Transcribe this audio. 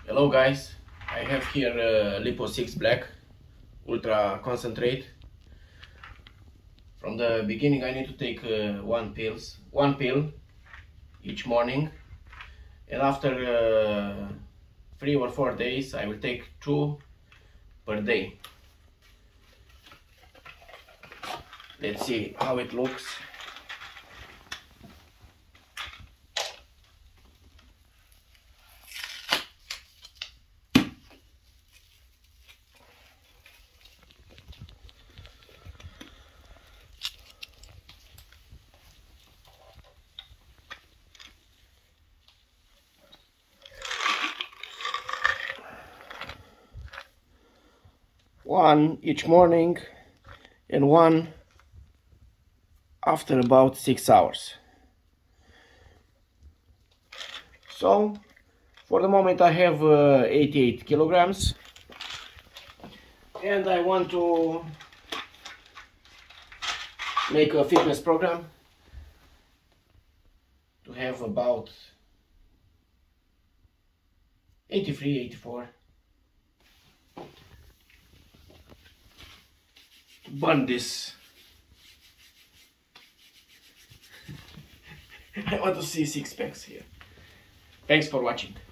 Hello guys, I have here Lipo6 Black Ultra Concentrate. From the beginning I need to take one pill each morning, and after 3 or 4 days I will take 2 per day. Let's see how it looks. One each morning and one after about 6 hours. So for the moment I have 88 kilograms, and I want to make a fitness program to have about 83, 84. To burn this. I want to see 6 packs here. Thanks for watching.